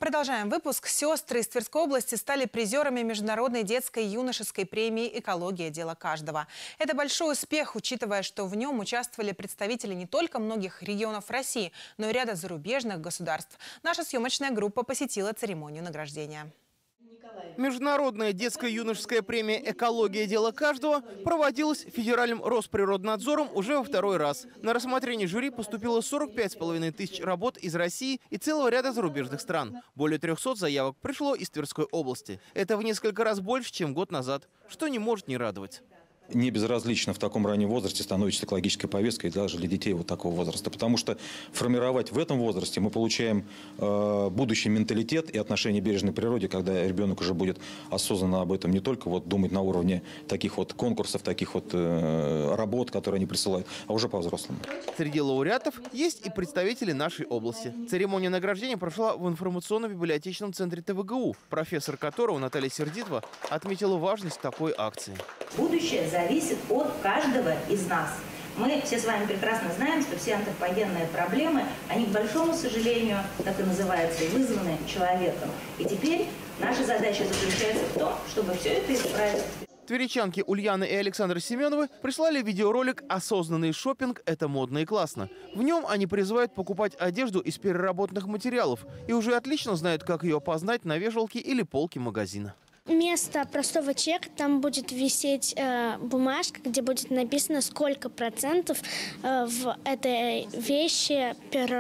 Продолжаем выпуск. Сестры из Тверской области стали призерами Международной детской и юношеской премии «Экология. Дело каждого». Это большой успех, учитывая, что в нем участвовали представители не только многих регионов России, но и ряда зарубежных государств. Наша съемочная группа посетила церемонию награждения. Международная детская и юношеская премия «Экология. Дело каждого» проводилась Федеральным Росприроднадзором уже во второй раз. На рассмотрение жюри поступило 45,5 тысяч работ из России и целого ряда зарубежных стран. Более 300 заявок пришло из Тверской области. Это в несколько раз больше, чем год назад, что не может не радовать. Не безразлично в таком раннем возрасте становится экологической повесткой даже для детей вот такого возраста. Потому что формировать в этом возрасте мы получаем будущий менталитет и отношение к бережной природе, когда ребенок уже будет осознанно об этом не только вот думать на уровне таких вот конкурсов, таких вот работ, которые они присылают, а уже по-взрослому. Среди лауреатов есть и представители нашей области. Церемония награждения прошла в информационно-библиотечном центре ТВГУ, профессор которого Наталья Сердитова отметила важность такой акции. Будущее зависит от каждого из нас. Мы все с вами прекрасно знаем, что все антропогенные проблемы, они, к большому сожалению, так и называются, и вызваны человеком. И теперь наша задача заключается в том, чтобы все это исправить. Тверичанки Ульяна и Александр Семеновы прислали видеоролик «Осознанный шопинг – это модно и классно». В нем они призывают покупать одежду из переработанных материалов и уже отлично знают, как ее опознать на вешалке или полке магазина. Вместо простого чека там будет висеть бумажка, где будет написано, сколько процентов в этой вещи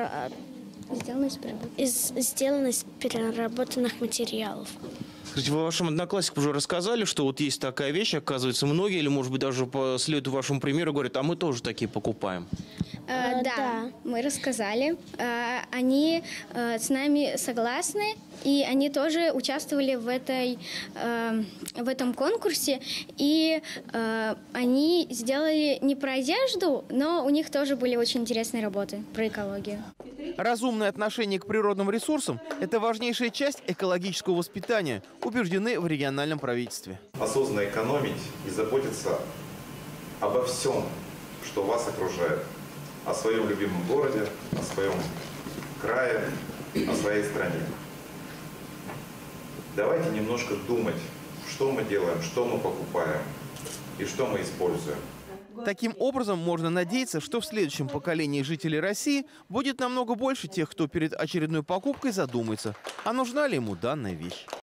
сделано из переработанных материалов. Скажите, вы вашим одноклассникам уже рассказали, что вот есть такая вещь, оказывается, многие, или, может быть, даже следуют вашему примеру, говорят, а мы тоже такие покупаем? Да, мы рассказали. Они с нами согласны, и они тоже участвовали в этом конкурсе. И они сделали не про одежду, но у них тоже были очень интересные работы про экологию. Разумное отношение к природным ресурсам – это важнейшая часть экологического воспитания, убеждены в региональном правительстве. Осознанно экономить и заботиться обо всем, что вас окружает. О своем любимом городе, о своем крае, о своей стране. Давайте немножко думать, что мы делаем, что мы покупаем и что мы используем. Таким образом, можно надеяться, что в следующем поколении жителей России будет намного больше тех, кто перед очередной покупкой задумается, а нужна ли ему данная вещь.